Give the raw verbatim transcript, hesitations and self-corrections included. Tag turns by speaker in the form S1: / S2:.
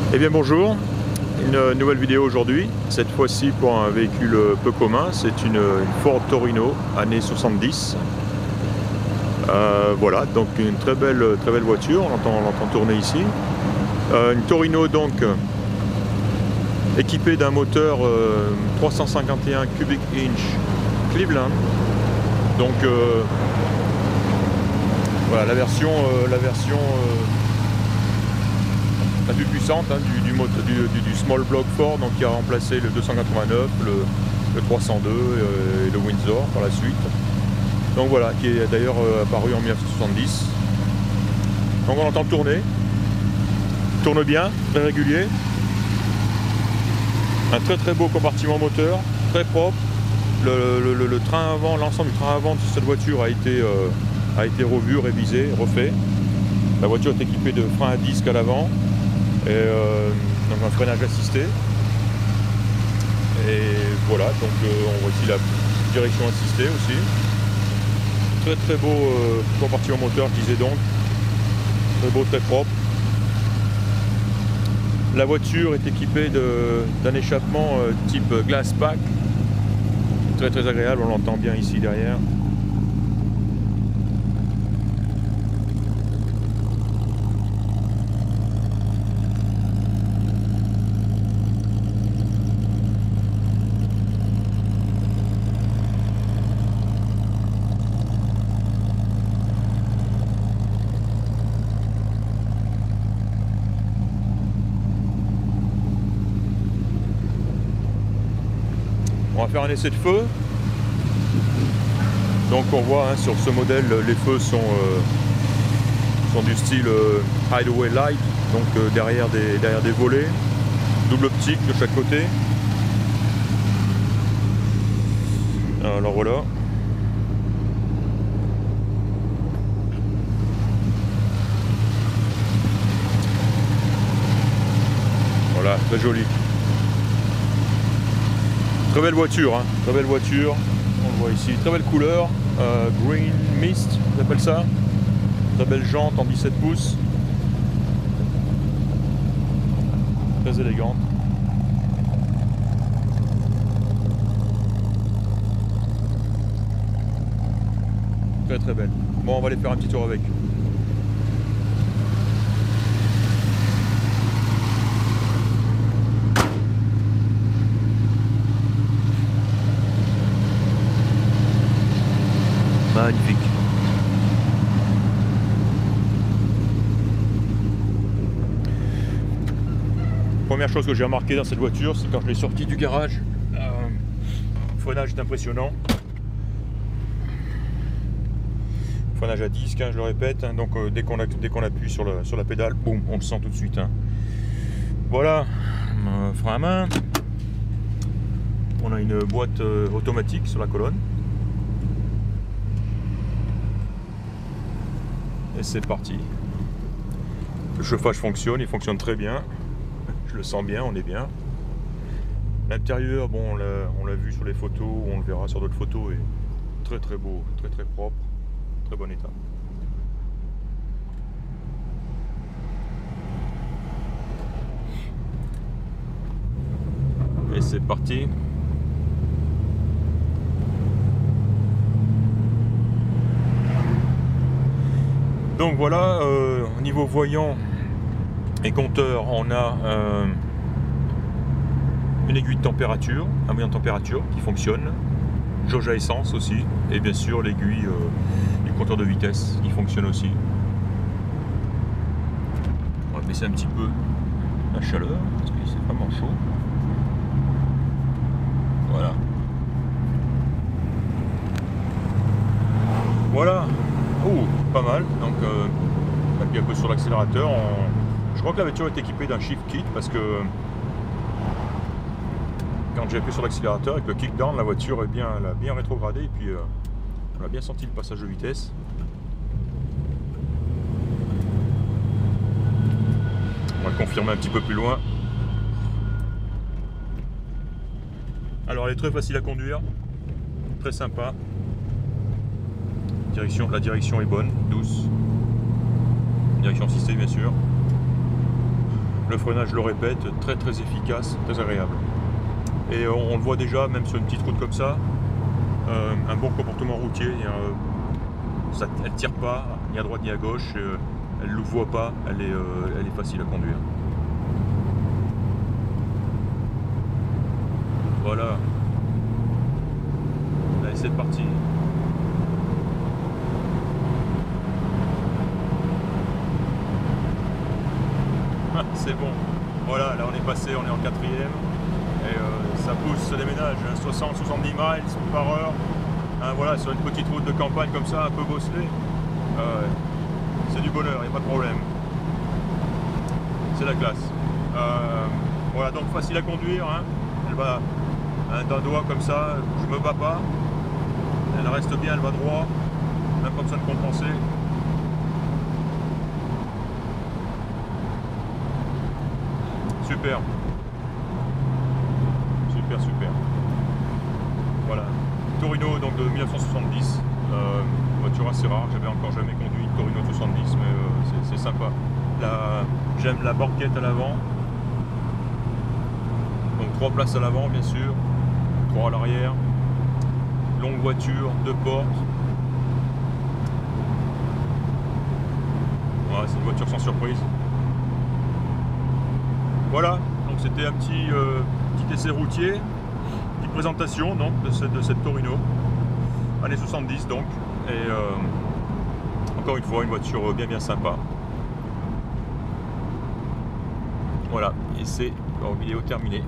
S1: Eh bien bonjour, une nouvelle vidéo aujourd'hui, cette fois-ci pour un véhicule peu commun, c'est une, une Ford Torino, année soixante-dix. Euh, voilà, donc une très belle, très belle voiture, on l'entend on l'entend tourner ici. Euh, une Torino donc équipée d'un moteur euh, trois cent cinquante et un cubic inch Cleveland. Donc euh, voilà la version, euh, la version euh, la plus puissante hein, du, du, du, du, du small block Ford, donc qui a remplacé le deux cent quatre-vingt-neuf, le, le trois cent deux euh, et le Windsor par la suite. Donc voilà, qui est d'ailleurs euh, apparu en mille neuf cent soixante-dix. Donc on entend tourner, il tourne bien, très régulier. Un très très beau compartiment moteur, très propre. Le, le, le, le train avant, l'ensemble du train avant de cette voiture a été, euh, a été revu, révisé, refait. La voiture est équipée de freins à disque à l'avant. Et euh, donc un freinage assisté. Et voilà, donc euh, on voit ici la direction assistée aussi. Très très beau euh, compartiment moteur, je disais donc. Très beau, très propre. La voiture est équipée d'un échappement euh, type glass pack. Très très agréable, on l'entend bien ici derrière. On va faire un essai de feu. Donc on voit hein, sur ce modèle les feux sont, euh, sont du style euh, hideaway light, donc euh, derrière, des, derrière des volets, double optique de chaque côté. Alors voilà. Voilà, très joli. Très belle voiture, hein. Très belle voiture, on le voit ici, très belle couleur, euh, green mist, on appelle ça, très belle jante en dix-sept pouces, très élégante. Très très belle. Bon, on va aller faire un petit tour avec. Magnifique. Première chose que j'ai remarqué dans cette voiture, c'est quand je l'ai sortie du garage, euh, le freinage est impressionnant. Freinage à disque, hein, je le répète, hein, donc euh, dès qu'on dès qu'on appuie sur, le, sur la pédale, boum, on le sent tout de suite. Hein. Voilà, euh, frein à main. On a une boîte euh, automatique sur la colonne. Et c'est parti. Le chauffage fonctionne, il fonctionne très bien. Je le sens bien, on est bien. L'intérieur, bon, on l'a vu sur les photos, on le verra sur d'autres photos, est très très beau, très très propre, très bon état. Et c'est parti. Donc voilà, euh, au niveau voyant et compteur, on a euh, une aiguille de température, un moyen de température qui fonctionne, jauge à essence aussi, et bien sûr l'aiguille euh, du compteur de vitesse qui fonctionne aussi. On va baisser un petit peu la chaleur parce que c'est vraiment chaud. Voilà. Voilà. Oh, pas mal. Donc, euh, on appuie un peu sur l'accélérateur. On... Je crois que la voiture est équipée d'un shift kit parce que quand j'ai appuyé sur l'accélérateur avec le kickdown, la voiture est bien, elle a bien rétrogradé et puis euh, on a bien senti le passage de vitesse. On va le confirmer un petit peu plus loin. Alors, elle est très facile à conduire, très sympa. Direction, la direction est bonne, douce. Direction assistée bien sûr. Le freinage, je le répète, très très efficace, très agréable. Et on, on le voit déjà, même sur une petite route comme ça, euh, un bon comportement routier. Et, euh, ça, elle tire pas, ni à droite ni à gauche, euh, elle ne le voit pas, elle est, euh, elle est facile à conduire. Voilà. Allez, c'est parti. C'est bon. Voilà, là on est passé, on est en quatrième. Et euh, ça pousse, ça déménage, hein, soixante à soixante-dix miles par heure. Hein, voilà, sur une petite route de campagne comme ça, un peu bosselée. Euh, c'est du bonheur, il n'y a pas de problème. C'est la classe. Euh, voilà, donc facile à conduire. Hein. Elle va hein, d'un doigt comme ça, je me bats pas. Elle reste bien, elle va droit, même pas besoin de compenser. Super. Super, super. Voilà. Torino donc de mille neuf cent soixante-dix. Euh, voiture assez rare, j'avais encore jamais conduit une Torino soixante-dix, mais euh, c'est sympa. J'aime la banquette à l'avant. Donc trois places à l'avant bien sûr, trois à l'arrière. Longue voiture, deux portes. Voilà, c'est une voiture sans surprise. Voilà, donc c'était un petit, euh, petit essai routier, petite présentation donc, de, cette, de cette Torino, années soixante-dix donc, et euh, encore une fois une voiture bien bien sympa. Voilà, et c'est en vidéo terminée.